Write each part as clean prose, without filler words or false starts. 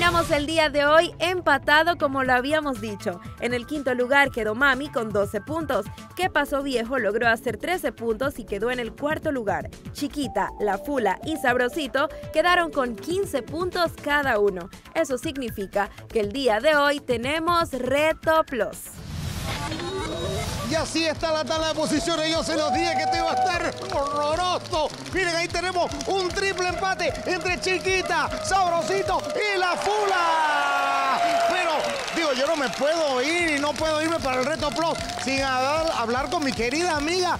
Terminamos el día de hoy empatado como lo habíamos dicho. En el quinto lugar quedó Mami con 12 puntos. ¿Qué pasó viejo? Logró hacer 13 puntos y quedó en el cuarto lugar. Chiquita, La Fula y Sabrosito quedaron con 15 puntos cada uno. Eso significa que el día de hoy tenemos Reto Plus. Y así está la tabla de posiciones. Yo se los dije que esto iba a estar horroroso. Miren, ahí tenemos un triple empate entre Chiquita, Sabrosito y La Fula. Pero, digo, yo no me puedo ir y no puedo irme para el Reto Plus sin hablar con mi querida amiga.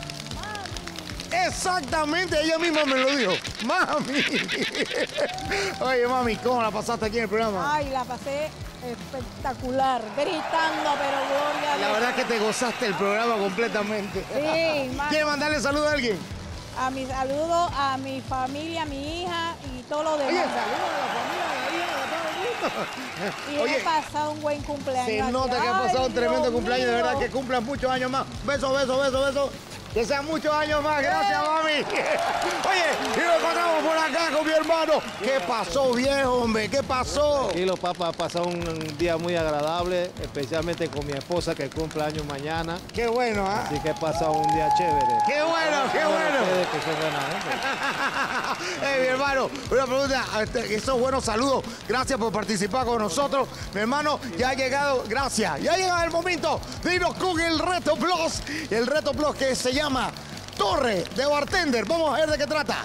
Exactamente, ella misma me lo dijo. Mami. Oye, mami, ¿cómo la pasaste aquí en el programa? Ay, la pasé espectacular, gritando, pero gloria a Dios. La verdad es que te gozaste el programa completamente. Sí, ¿Quieres mandarle saludo a alguien? A mi saludo, a mi familia, a mi hija y todo lo demás. Oye, saludos a la familia, a la hija, a todo el mundo. Y Oye, he pasado un buen cumpleaños. se aquí. nota que ha pasado un tremendo Dios cumpleaños, de mío. verdad que cumplas muchos años más. Besos, besos, besos, besos. Que sean muchos años más. Gracias, mami. Oye, y nos encontramos por acá con mi hermano. ¿Qué pasó, viejo, hombre? ¿Qué pasó? Y los papás pasaron un día muy agradable, especialmente con mi esposa que cumple años mañana. Qué bueno, ¿ah? Así que he pasado un día chévere. Qué bueno, qué bueno. Ustedes que son buena gente. Mi hermano, una pregunta, esos buenos saludos. Gracias por participar con nosotros. Mi hermano, ya ha llegado, gracias. Ya ha llegado el momento de irnos con el Reto Plus. El Reto Plus que se llama Torre de Bartender. Vamos a ver de qué trata.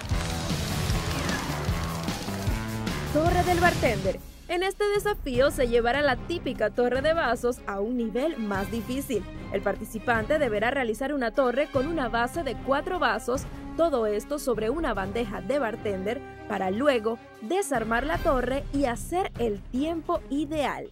Torre del Bartender. En este desafío se llevará la típica torre de vasos a un nivel más difícil. El participante deberá realizar una torre con una base de 4 vasos, todo esto sobre una bandeja de bartender, para luego desarmar la torre y hacer el tiempo ideal.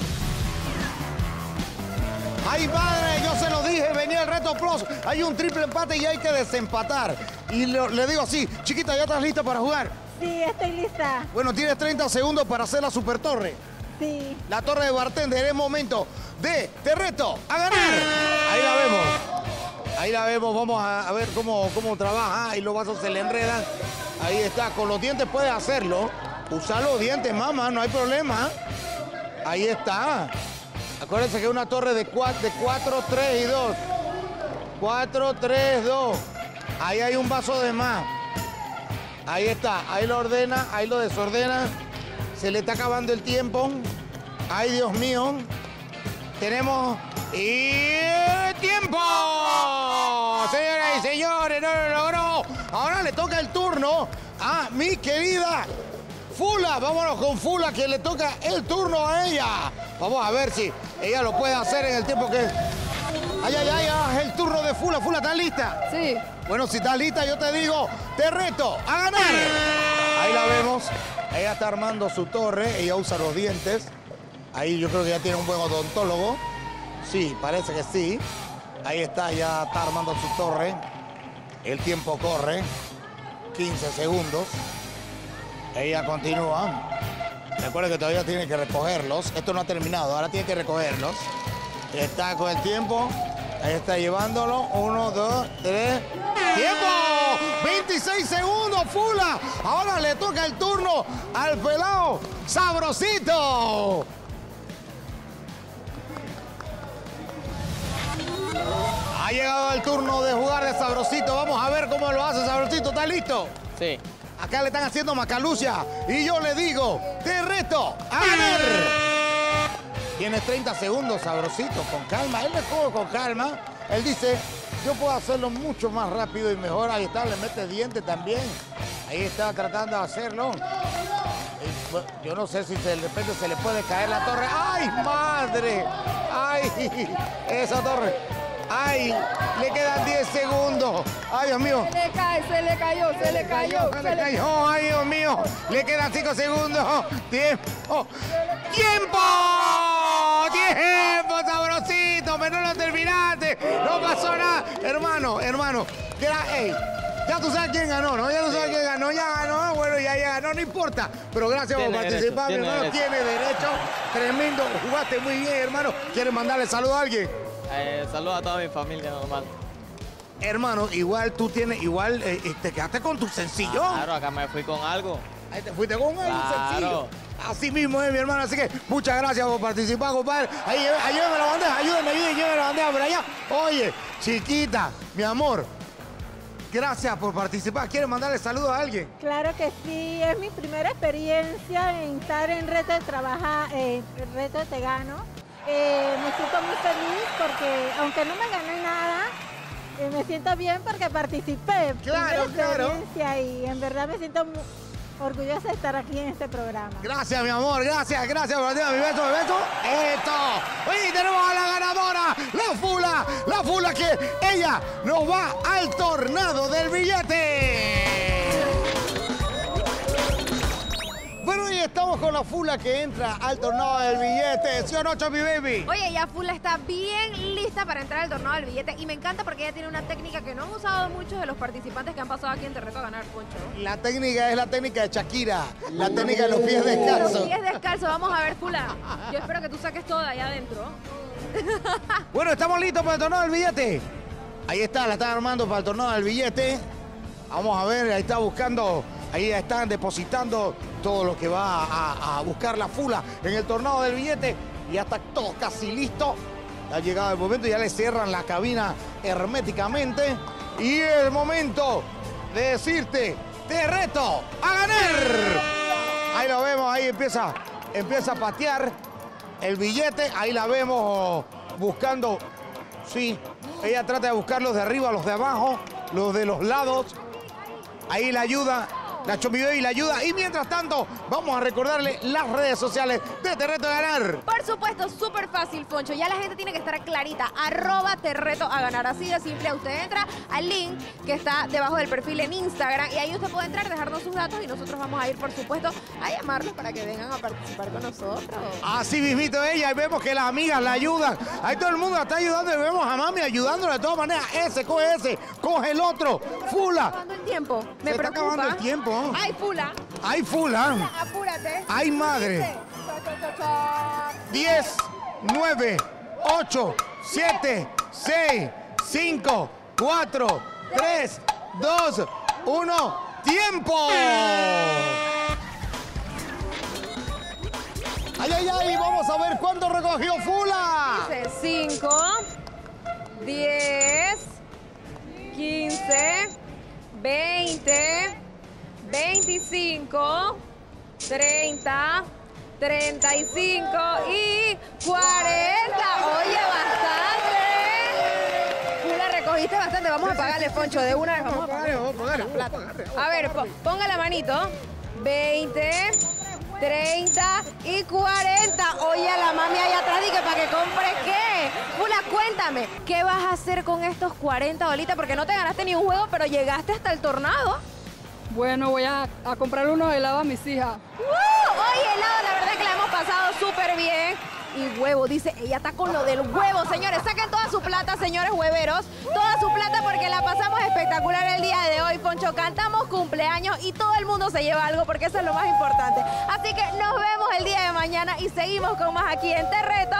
¡Ay, padre! Yo se lo dije, venía el Reto Plus. Hay un triple empate y hay que desempatar. Y le digo así, Chiquita, ¿ya estás lista para jugar? Sí, estoy lista. Bueno, tienes 30 segundos para hacer la super torre. Sí. La torre de bartender, es momento de Te reto a ganar. Ahí la vemos. Ahí la vemos, vamos a ver cómo trabaja. Ahí los vasos se le enredan. Ahí está, con los dientes puedes hacerlo. Usa los dientes, mamá, no hay problema. Ahí está. Acuérdense que es una torre de 4, 3 y 2. 4, 3, 2. Ahí hay un vaso de más. Ahí está, ahí lo ordena, ahí lo desordena. Se le está acabando el tiempo. Ay, Dios mío. Tenemos... ¡Y tiempo! Señoras y señores, no lo logró. Ahora le toca el turno a mi querida Fula. Vámonos con Fula, que le toca el turno a ella. Vamos a ver si ella lo puede hacer en el tiempo que... ¡Ay, ay, ay! Es el turno de Fula. Fula, ¿estás lista? Sí. Bueno, si estás lista, yo te digo, te reto a ganar. Ahí la vemos. Ella está armando su torre. Ella usa los dientes. Ahí yo creo que ya tiene un buen odontólogo. Sí, parece que sí. Ahí está, ya está armando su torre. El tiempo corre. 15 segundos. Ella continúa. Recuerda que todavía tiene que recogerlos. Esto no ha terminado, ahora tiene que recogerlos. Está con el tiempo. Ahí está llevándolo. 1, 2, 3. ¡Tiempo! 26 segundos, Fula. Ahora le toca el turno al pelado Sabrosito. Ha llegado el turno de jugar de Sabrosito. Vamos a ver cómo lo hace Sabrosito. ¿Está listo? Sí. Acá le están haciendo macalucia. Y yo le digo, te reto a ganar. Tienes 30 segundos, Sabrosito, con calma. Él le juega con calma. Él dice, yo puedo hacerlo mucho más rápido y mejor. Ahí está, le mete diente también. Ahí está tratando de hacerlo. Yo no sé si de repente se le puede caer la torre. ¡Ay, madre! ¡Ay! Esa torre. ¡Ay! Le quedan 10 segundos. ¡Ay, Dios mío! Se le cae, se le cayó, se le cayó. Se le cayó. ¡Ay, Dios mío! Le quedan 5 segundos. ¡Tiempo! ¡Tiempo! ¡Tiempo, Sabrosito! ¡Pero no lo terminaste! ¡No pasó nada! Hermano, ey, ya tú sabes quién ganó, ¿no? Ya tú sabes quién ganó, ya ganó, bueno, ya ganó, no importa. Pero gracias por participar, mi hermano, tiene derecho. Tremendo, jugaste muy bien, hermano. ¿Quieres mandarle saludo a alguien? Saludos a toda mi familia normal. Hermano, igual tú tienes, te quedaste con tu sencillo. Claro, acá me fui con algo. Ahí te fuiste con algo Claro. sencillo. Así mismo es, mi hermano. Así que muchas gracias por participar, compadre. Ahí, ayúdame la bandeja, ayúdame, llévame la bandeja por allá. Oye, chiquita, mi amor, gracias por participar. ¿Quieres mandarle saludos a alguien? Claro que sí, es mi primera experiencia en estar en Reto de Trabajar, Reto de Te Gano. Me siento muy feliz porque, aunque no me gané nada, me siento bien porque participé. Claro, primera claro. experiencia y en verdad me siento muy orgullosa de estar aquí en este programa. Gracias, mi amor, gracias por mi beso, mi beso. ¡Esto! Hoy tenemos a la ganadora, la Fula que ella nos va al tornado del billete. Bueno, y estamos con la Fula que entra al tornado del billete. ¿Sí o no, Chopi Baby? Oye, ya Fula está bien lista para entrar al torneo del billete y me encanta porque ella tiene una técnica que no han usado muchos de los participantes que han pasado aquí en Te Reto a Ganar, Poncho. La técnica es la técnica de Shakira, la técnica de los pies descalzos. Los pies descalzos, vamos a ver, Fula. Yo espero que tú saques todo de allá adentro. Bueno, estamos listos para el torneo del billete. Ahí está, la están armando para el torneo del billete. Vamos a ver, ahí está buscando, ahí están depositando todo lo que va a buscar la Fula en el torneo del billete. Y ya está todo casi listo. Ha llegado el momento, ya le cierran la cabina herméticamente. Y el momento de decirte, te reto a ganar. Ahí lo vemos, ahí empieza a patear el billete. Ahí la vemos buscando, sí, ella trata de buscar los de arriba, los de abajo, los de los lados. Ahí la ayuda, la Chopi Baby la ayuda. Y mientras tanto, vamos a recordarle las redes sociales de Te Reto a Ganar. Por supuesto, súper fácil, Poncho. Ya la gente tiene que estar clarita. @Te Reto a Ganar. Así de simple. Usted entra al link que está debajo del perfil en Instagram y ahí usted puede entrar, dejarnos sus datos y nosotros vamos a ir, por supuesto, a llamarlos para que vengan a participar con nosotros. Así mismito ella. Y vemos que las amigas la ayudan. Ahí todo el mundo la está ayudando. Y vemos a Mami ayudándole de todas maneras. Ese, coge el otro. Fula. Acabando el tiempo. Me Se está preocupa. acabando el tiempo. ¡Ay, Fula! ¡Ay, Fula! Apúrate. ¡Ay, madre! 10, 9, 8, 7, 6, 5, 4, 3, 2, 1. ¡Tiempo! ¡Ay! Vamos a ver cuánto recogió Fula. 5, 10, 15, 20, 25, 30, 35 y 40. Oye, bastante. Fula, recogiste bastante. Vamos a pagarle, Poncho, de una vez. Vamos a pagarle. A ver, ponga la manito. 20, 30 y 40. Oye, la mami allá atrás dije para que compre qué. Fula, cuéntame, ¿qué vas a hacer con estos 40 bolitas? Porque no te ganaste ni un juego, pero llegaste hasta el tornado. Bueno, voy a comprar unos helados a mis hijas. Oye, helado, la verdad es que la hemos pasado súper bien. Y huevo, dice, ella está con lo del huevo, señores. Saquen toda su plata, señores hueveros. Toda su plata porque la pasamos espectacular el día de hoy, Poncho. Cantamos cumpleaños y todo el mundo se lleva algo porque eso es lo más importante. Así que nos vemos el día de mañana y seguimos con más aquí en Te Reto